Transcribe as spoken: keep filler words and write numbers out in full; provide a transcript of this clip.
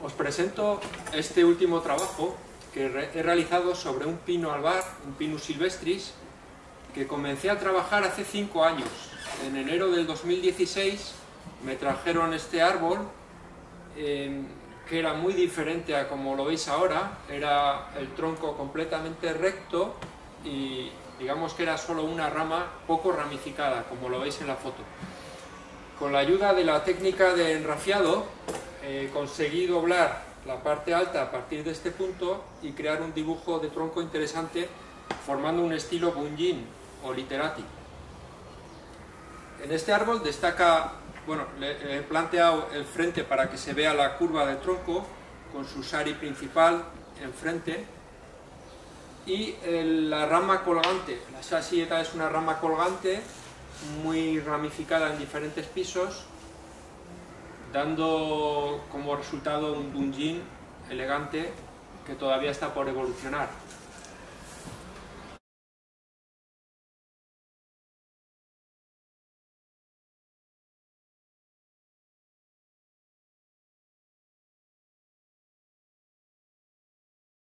Os presento este último trabajo que he realizado sobre un pino albar, un Pinus silvestris, que comencé a trabajar hace cinco años. En enero del dos mil dieciséis me trajeron este árbol, eh, que era muy diferente a como lo veis ahora. Era el tronco completamente recto y digamos que era solo una rama poco ramificada, como lo veis en la foto. Con la ayuda de la técnica de enrafiado, eh, conseguí doblar la parte alta a partir de este punto y crear un dibujo de tronco interesante, formando un estilo bunyin o literati. En este árbol destaca, bueno, le he planteado el frente para que se vea la curva del tronco, con su sari principal enfrente, y el, la rama colgante. La sasieta es una rama colgante muy ramificada en diferentes pisos, dando como resultado un bunyin elegante que todavía está por evolucionar.